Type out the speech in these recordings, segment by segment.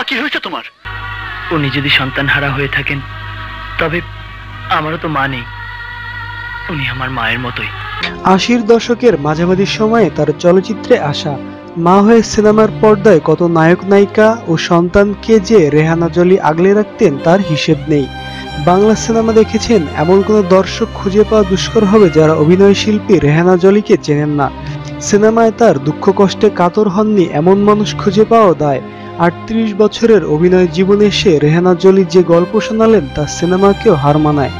কি হয়েছে তোমার? উনি যদি সন্তানহারা হয়ে থাকেন তবে আমারও তো মা নেই। উনি আমার মায়ের মতোই। ৮০-র দশকের মাঝামাঝি সময়ে তার চলচ্চিত্রে আসা মা হয়ে সিনেমার পর্দায় কত নায়ক নায়িকা ও সন্তানকে যে রেহানা জলি আগলে রাখতেন তার হিসেব নেই। বাংলা সিনেমা দেখেছেন এমন কোনো দর্শক খুঁজে পাওয়া দুষ্কর হবে যারা অভিনয় শিল্পী রেহানা জলিকে চেনেন না। সিনেমায় তার দুঃখ কষ্টে কাতর হননি এমন মানুষ খুঁজে পাওয়া দায়। ৩৮ বছরের অভিনয় জীবনে এসে রেহানা জলি যে গল্প শোনালেন তা সিনেমাকেও হার মানায়।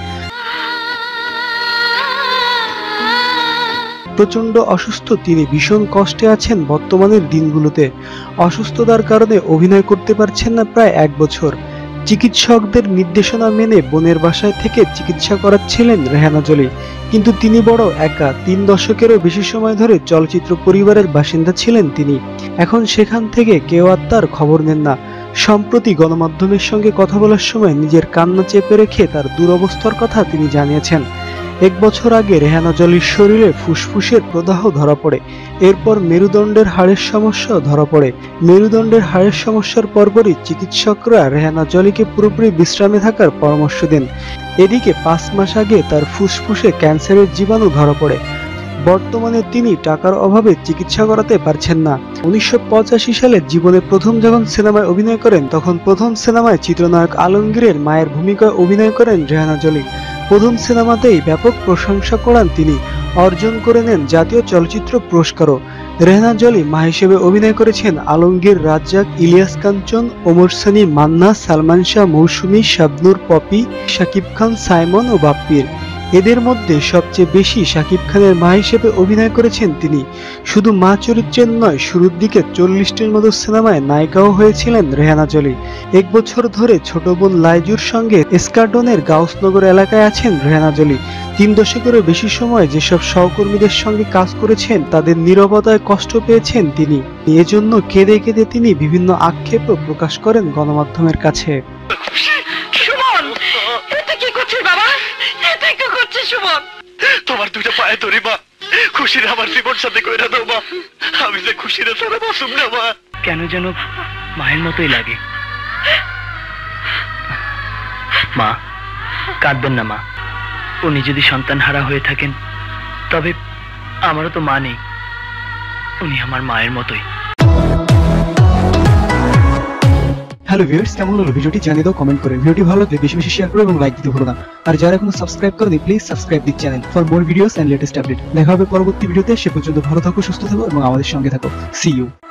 প্রচন্ড অসুস্থ তিনি, ভীষণ কষ্টে আছেন বর্তমানের দিনগুলোতে। অসুস্থতার কারণে অভিনয় করতে পারছেন না প্রায় ১ বছর। চিকিৎসকদের নির্দেশনা মেনে বোনের বাসায় থেকে চিকিৎসা করাচ্ছিলেন রেহানা জলি, কিন্তু তিনি বড় একা। ৩ দশকেরও বেশি সময় ধরে চলচ্চিত্র পরিবারের বাসিন্দা ছিলেন তিনি। এখন সেখান থেকে কেউ আর তার খবর নেন না। সম্প্রতি গণমাধ্যমের সঙ্গে কথা বলার সময় নিজের কান্না চেপে রেখে তার দুরবস্থার কথা তিনি জানিয়েছেন। ১ বছর আগে রেহানা জলির শরীরে ফুসফুসের প্রদাহ ধরা পড়ে। এরপর মেরুদণ্ডের হাড়ের সমস্যাও ধরা পড়ে। মেরুদণ্ডের হাড়ের সমস্যার পরপরই চিকিৎসকরা রেহানা জলিকে পুরোপুরি বিশ্রামে থাকার পরামর্শ দেন। এদিকে ৫ মাস আগে তার ফুসফুসে ক্যান্সারের জীবাণু ধরা পড়ে। বর্তমানে তিনি টাকার অভাবে চিকিৎসা করাতে পারছেন না। ১৯৮৫ সালে জীবনে প্রথম যখন সিনেমায় অভিনয় করেন তখন প্রথম সিনেমায় চিত্রনায়ক আলমগীরের মায়ের ভূমিকায় অভিনয় করেন রেহানা জলি। প্রথম সিনেমাতেই ব্যাপক প্রশংসা করান তিনি, অর্জন করে নেন জাতীয় চলচ্চিত্র পুরস্কারও। রেহানা জলি মা হিসেবে অভিনয় করেছেন আলমগীর, রাজ্জাক, ইলিয়াস কাঞ্চন, ওমর সানি, মান্না, সালমান শাহ, মৌসুমী, শাবনূর, পপি, শাকিব খান, সাইমন ও বাপ্পির। এদের মধ্যে সবচেয়ে বেশি শাকিব খানের মা হিসেবে অভিনয় করেছেন তিনি। শুধু মা চরিত্রের নয়, শুরুর দিকে ৪০টির মতো সিনেমায় নায়িকাও হয়েছিলেন রেহানা জলি। ১ বছর ধরে ছোট বোন লাইজুর সঙ্গে এস্কার্ডনের গাউসনগর এলাকায় আছেন রেহানা জলি। ৩ দশকেরও বেশি সময় যেসব সহকর্মীদের সঙ্গে কাজ করেছেন তাদের নীরবতায় কষ্ট পেয়েছেন তিনি। এজন্য কেঁদে কেঁদে তিনি বিভিন্ন আক্ষেপও প্রকাশ করেন গণমাধ্যমের কাছে। তোমার দুটো পায়ে ধরি মা, খুশির আমার জীবন সাথে কইরা দাও মা। আমি যে খুশিরে ছাড়া বাসুম না মা। কেন যেন মায়ের মতোই লাগে। মা, কাঁদবেন না মা। উনি যদি সন্তানহারা হয়ে থাকেন তবে আমারও তো মা নেই। উনি আমার মায়ের মতোই। হ্যালো ভিউয়ার্স, কেমন হলো ভিডিওটি জানিয়ে দাও কমেন্ট করে। ভিডিওটি ভালো লাগলে বেশি বেশি শেয়ার করো এবং লাইক দিতে ভুলো না। আর যারা এখনো সাবস্ক্রাইব করেনি please subscribe this channel for more videos and latest update. দেখা হবে পরবর্তী ভিডিওতে। সে পর্যন্ত ভালো থাকো, সুস্থ থাকো এবং আমাদের সঙ্গে থাকো। See you.